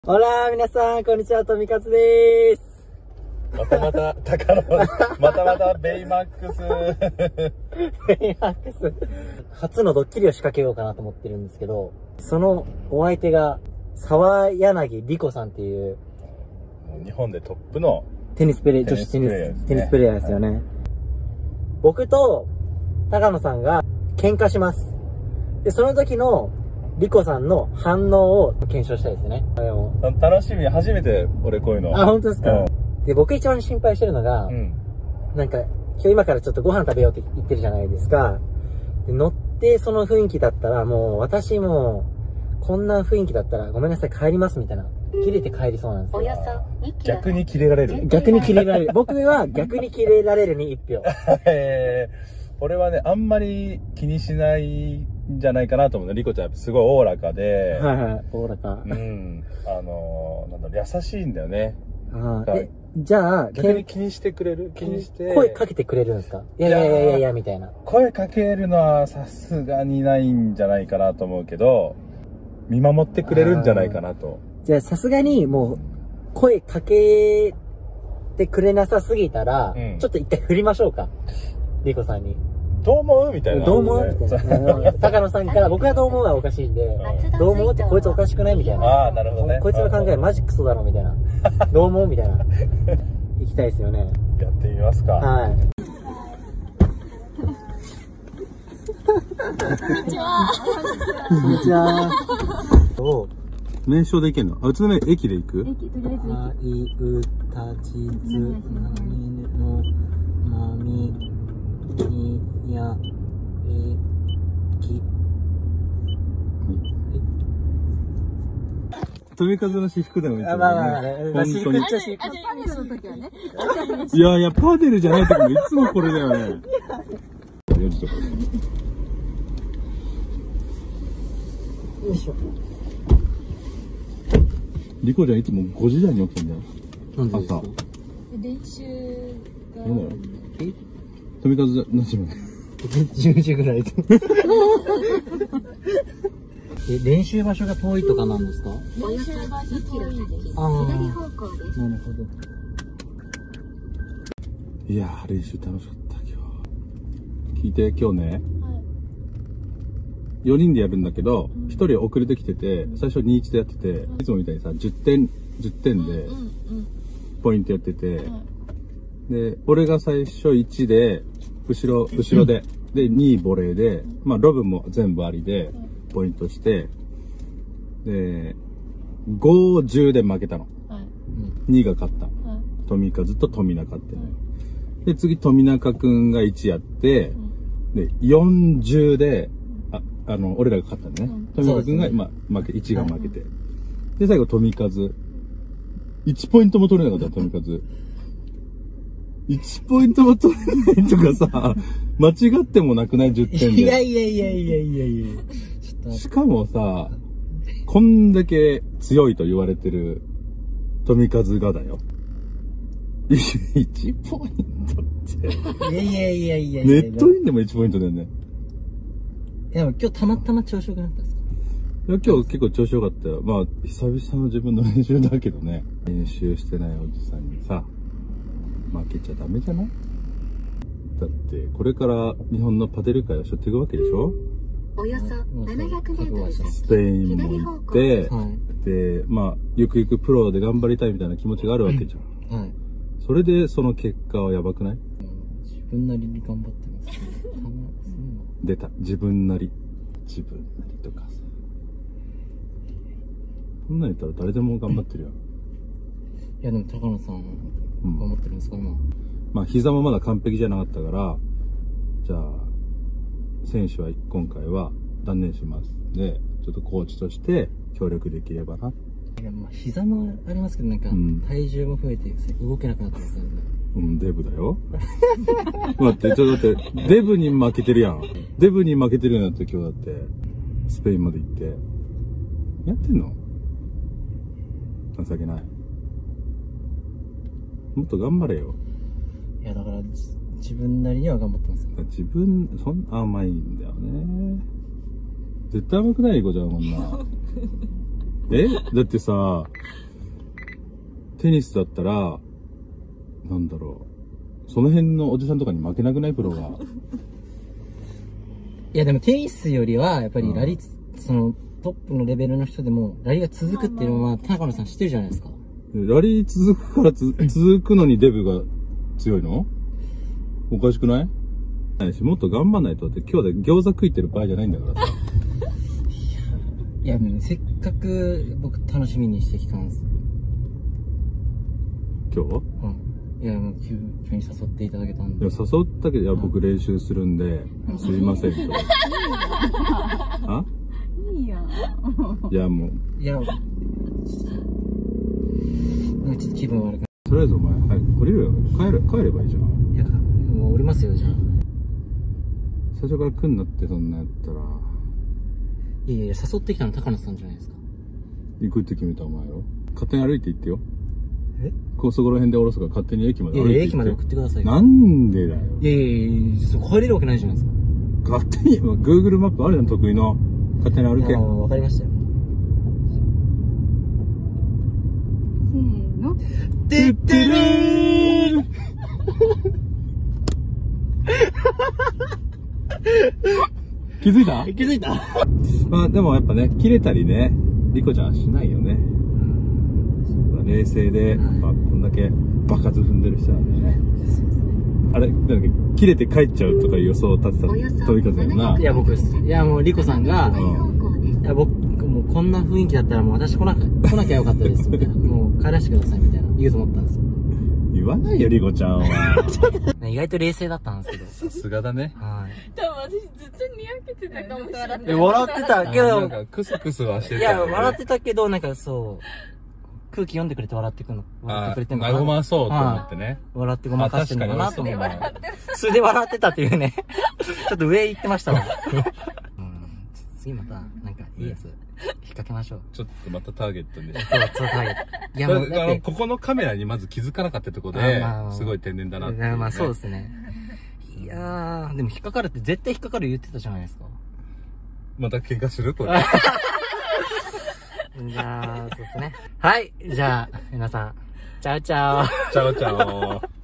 ほらー、皆さん、こんにちは、とみかつでーす。 またまた、高野、またまた、ベイマックス。 ベイマックス。初のドッキリを仕掛けようかなと思ってるんですけど、そのお相手が、沢柳莉子さんっていう、 日本でトップの女子テニスプレイヤーですよね。はい、僕と高野さんが喧嘩します。で、その時の莉子さんの反応を検証したいですね。 楽しみ、初めて俺こういうの。 あ、本当ですか、うん、で、僕一番心配してるのが、なんか、今日今からちょっとご飯食べようって言ってるじゃないですか。で、乗ってその雰囲気だったら、もう私も、こんな雰囲気だったら、ごめんなさい、帰りますみたいな。切れて帰りそうなんですよ。 逆に切れられる。 逆に切れられる。僕は逆に切れられるに1票。 俺はね、あんまり気にしないんじゃないかなと思うね。莉子ちゃんすごいおおらかで。 はいはい、おおらか。 うん。なんだろう、優しいんだよね。 じゃあ、 逆に気にしてくれる？気にして。 声かけてくれるんですか？いや、みたいな。 声かけるのはさすがにないんじゃないかなと思うけど、見守ってくれるんじゃないかなと。 じゃあさすがにもう、声かけてくれなさすぎたら、ちょっと一回振りましょうか。莉子さんに。 どう思うみたいな。 どう思うみたいな。高野さんから僕はどう思うはおかしいんで、どう思うってこいつおかしくないみたいな。 ああ、なるほどね。 こいつの考えマジクソだろみたいな。どう思うみたいな。行きたいですよね。 やってみますか。 はい。 こんにちは。 こんにちは。 燃焼で行けんの？あ、宇都宮駅で行く？ 駅、とりあえずあいうたちずなみのまみきやき。 富風の私服でもいいですよね。 私服っちゃ私服。 パネルの時はね。 いや、パネルじゃない時もいつもこれだよね。 よいしょ。 莉子ちゃんいつも5時台に起きてんだよ。 なんでですか？ 朝。練習が。 富風何時まで ？10時ぐらいで。練習場所が遠いとかなんですか？ 練習場所2キロ先、左方向です。 なるほど。 いやー、練習楽しかった今日。聞いて、今日ね、4人でやるんだけど、1人遅れてきてて、最初2-1でやってて、いつもみたいにさ、10点でポイントやってて、で、俺が最初1で、後ろで、で、2位ボレーで、まあ、ロブも全部ありで、ポイントして、で、5、10で負けたの。2位が勝った。富和と富中ってね。で、次、富中くんが1やって、で、40で、俺らが勝ったんだね。富中くんが、1が負けて。で、最後、富和。1ポイントも取れなかった、富和。1ポイントも取れないとかさ、間違ってもなくない ?10 点で。 いや。 しかもさ、こんだけ強いと言われてる富和がだよ。1ポイントって。 いや。 ネットインでも1ポイントだよね。 いや、今日たまたま調子良くなったんですか？ いや、今日結構調子良かったよ。まあ、久々の自分の練習だけどね。練習してないおじさんにさ、負けちゃダメじゃない？だって、これから日本のパデル界を背負っていくわけでしょ？ およそ700メートル先、 スペインも行って、で、まあ、ゆくゆくプロで頑張りたいみたいな気持ちがあるわけじゃん。はい。それで、その結果はやばくない？ 自分なりに頑張ってます。 出た。自分なりとかさ。そんなん言ったら誰でも頑張ってるよ。 いや、でも高野さん、頑張ってるんですか、今。 まあ、膝もまだ完璧じゃなかったから、じゃあ、選手は今回は断念します。で、ちょっとコーチとして協力できればな。 いや、まあ、膝もありますけど、なんか、体重も増えて、動けなくなってますよね。 デブだよ。待って、だって、デブに負けてるやん。デブに負けてるようになって今日だって、スペインまで行って。やってんの？情けない。もっと頑張れよ。 いや、だから、自分なりには頑張ってます。 そんな甘いんだよね。絶対甘くない子じゃん、こんな。 だってさ、テニスだったら、なんだろう。その辺のおじさんとかに負けなくない？プロが。 いやでもテニスよりは、やっぱりラリー、そのトップのレベルの人でも、ラリーが続くっていうのは、高野さん知ってるじゃないですか。 ラリー続くから続くのにデブが強いの？おかしくない？もっと頑張んないと。だって今日で餃子食いてる場合じゃないんだからさ。 いや、せっかく僕楽しみにしてきたんです。 今日？ うん。いや、もう急に誘っていただけたんで。 いや、誘ったけど、いや、僕練習するんで、すいませんと。あ？ いいや。 いや、もう。 いや、なんかちょっと気分悪くなる。 とりあえずお前、はい、降りるよ。帰ればいいじゃん。 いや、もう降りますよ、じゃあ。 最初から来んなって、そんなやったら。 いやいや、誘ってきたの高野さんじゃないですか。 行くって決めたお前よ。勝手に歩いて行ってよ。 え？ 高速の辺で降ろすから勝手に駅まで歩いて行って。 いや、駅まで送ってくださいよ。 なんでだよ。 いやいやいや、帰れるわけないじゃないですか。 勝手に、Google マップあるじゃん、得意の。勝手に歩け。 わかりましたよ。 せーの。 てってるー気づいた？ 気づいた？ まあでもやっぱね、切れたりね、リコちゃんはしないよね。冷静で、まあこんだけ場数踏んでる人なんでね。あれ、なんだっけ、切れて帰っちゃうとかいう予想を立てた飛び風やな。 いや、僕です。いや、もうリコさんが、 うんいや、僕、もうこんな雰囲気だったらもう私来なきゃよかったです、みたいな。もう帰らせてください、みたいな。言うと思ったんですよ。 言わないよ、リコちゃんは。 意外と冷静だったんですけど。 さすがだね。 はい。 多分私ずっとにやけてたかもしれない。 笑ってたけど、 なんかクスクスはしてたいや、笑ってたけど、なんかそう、空気読んでくれて笑ってくれてんのかな。 和まそうと思ってね。 笑ってごまかしてるのかなと思う。 確かにそれで笑ってたっていうね。ちょっと上行ってましたわ。次また、なんかいいやつ、引っ掛けましょう。 ちょっとまたターゲットに。 そう、ターゲット。いや、もうだって、 ここのカメラにまず気づかなかったとこで、すごい天然だなっていうね。 まあそうですね。いやー、でも引っかかるって絶対引っかかる言ってたじゃないですか。 また喧嘩するこれ。 じゃあ、そうですね。はい。じゃあ、皆さん、チャオチャオ。 チャオチャオ。